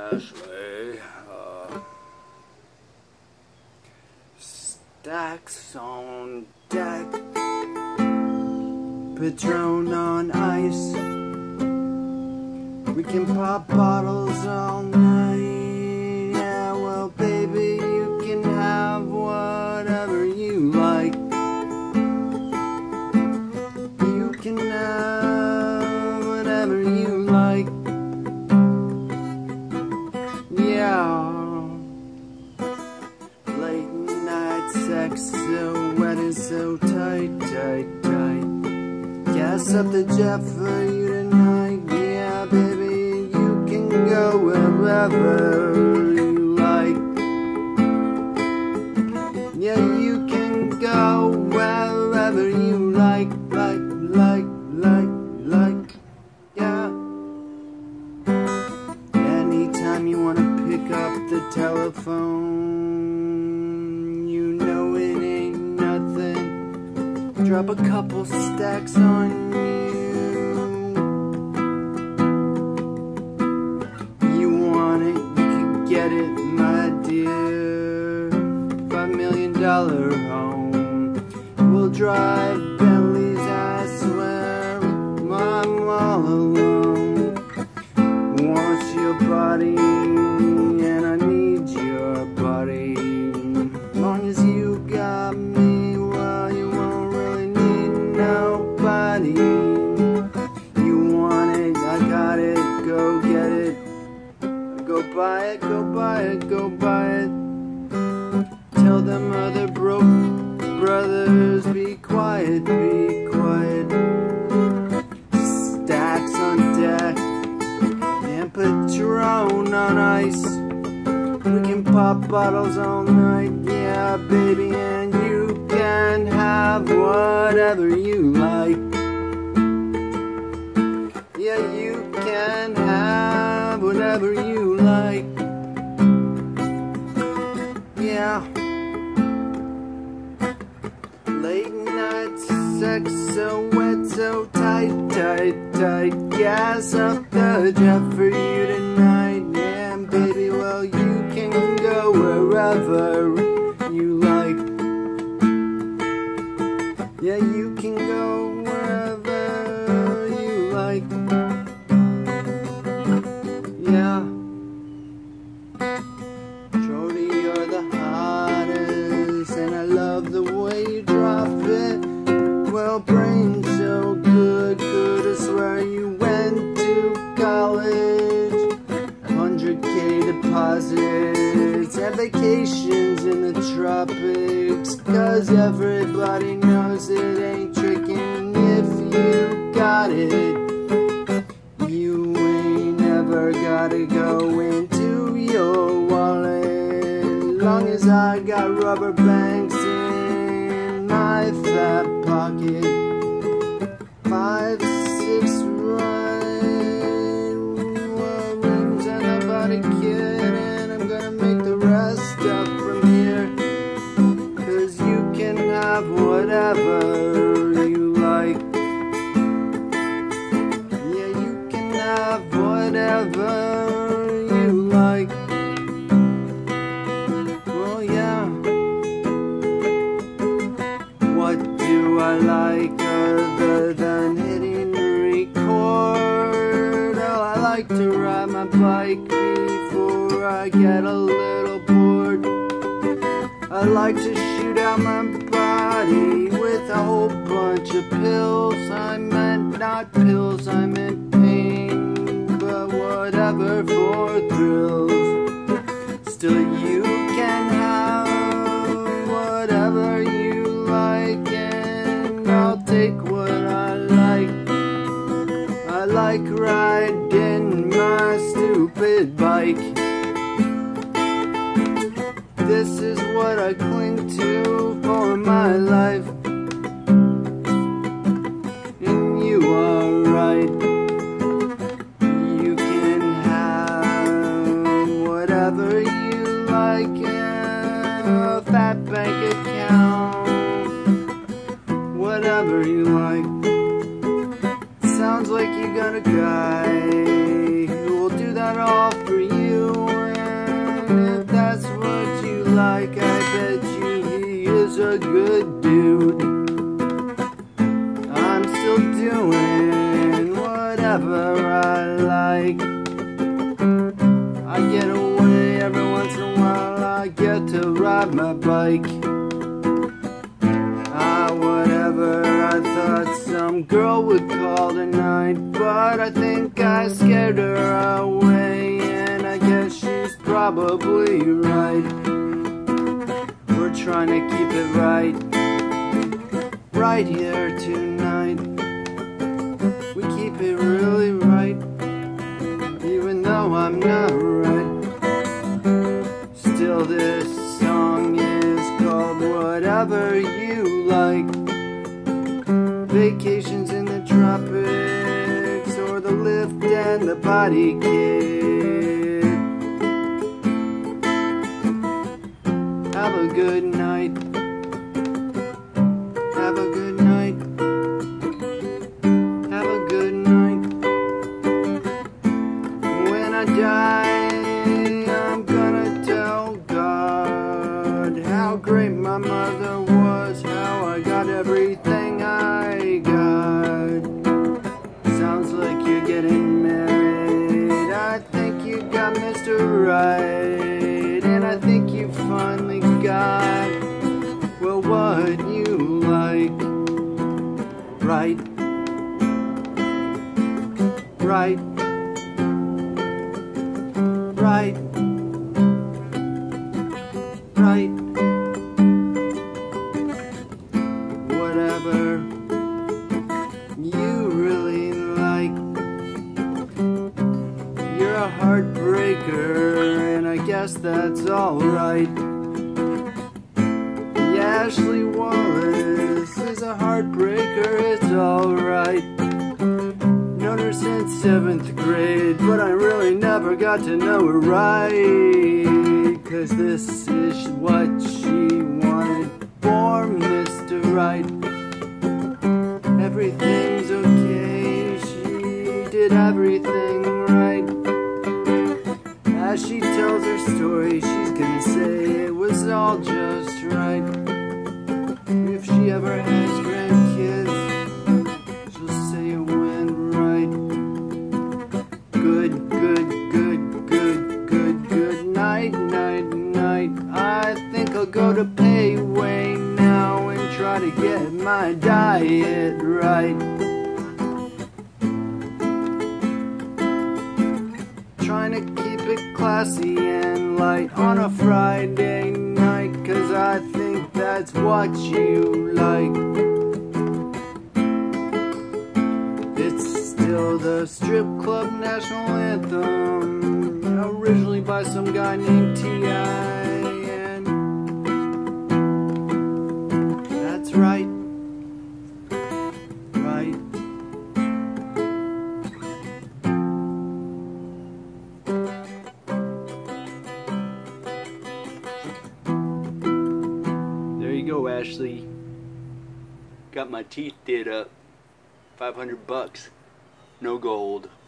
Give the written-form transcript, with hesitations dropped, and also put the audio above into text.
Ashley. Stacks on deck, Patron on ice. We can pop bottles all night. Yeah, well, baby, you can have whatever you like. You can have whatever you like. Yeah. Late night sex, so wet and so tight, tight, tight. Gas up the jet for you tonight. Yeah, baby, you can go wherever you like. Yeah, you can go wherever you like, like. Yeah. Anytime you wanna pick up the telephone, you know it ain't nothing. Drop a couple stacks on you. You want it, you can get it, my dear. $5 million home. We'll drive Bentleys, I swear. I'm all alone. Want your body, and I need your body. As long as you got me, well, you won't really need nobody. You want it, I got it, go get it. Go buy it, go buy it, go buy it. Tell them other broke brothers, be quiet, be quiet. Stacks on deck and Patron on ice. We can pop bottles all night, yeah, baby, and you can have whatever you like. Yeah, you can have whatever you like. Yeah. Late night sex, so wet, so tight, tight, tight. Gas up the jet for you tonight. Yeah, baby, well, you can go wherever you like. Yeah, you can go wherever you like. Yeah. Jody, you're the hottest, and I love the way you drop it. Well, brain so good, could have swear you went to college. 100K deposits and vacations in the tropics. Cause everybody knows it ain't tricking if you got it. You ain't never gotta go into your wallet. Long as I got rubber banks in my fat pocket. 5, 6 rooms and a body kit, and I'm gonna make the rest up from here. Cause you can have whatever you like. Yeah, you can have whatever you like. Well, yeah. What do I like other than hitting record? Oh, I like to ride my bike before I get a little bored. I like to shoot out my body with a whole bunch of pills. I meant not pills, I meant pain, but whatever for thrills. Still, you can have whatever you like, and I'll take what I like. I like riding my stupid bike. This is what I cling to for my life. And you are right. You can have whatever you like, and a fat bank account. Whatever you like. Sounds like you got a guy who will do that all for you. a good dude. I'm still doing whatever I like. I get away every once in a while, I get to ride my bike. Whatever, I thought some girl would call tonight, but I think I scared her away, and I guess she's probably right. We're trying to keep it right here tonight. We keep it really right, even though I'm not right. Still, this song is called Whatever You Like. Vacations in the tropics, or the lift and the potty kid. Have a good night. Have a good night. Have a good night. When I die, I'm gonna tell God how great my mother was, how I got everything I got. Sounds like you're getting married. I think you got Mr. Right, and I think you finally got, well, what you like. Right. Right. Right. Right. Whatever you really like. You're a heartbreaker, and I guess that's alright. Yeah, Ashley Wallace is a heartbreaker, it's alright. Known her since 7th grade, but I really never got to know her right. 'Cause this is what she wanted for Mr. Right. Everything's okay, she did everything right. As she tells her story, she's gonna say it was all just right. If she ever has grandkids, she'll say it went right. Good, good, good, good, good, good night, night, night. I think I'll go to Payway now and try to get my diet right. Trying to keep it classy and light on a Friday night, 'cause I think that's what you like. It's still the Strip Club National Anthem, originally by some guy named T.I., and that's right. Right. There you go, Ashley. Got my teeth did up. $500. No gold.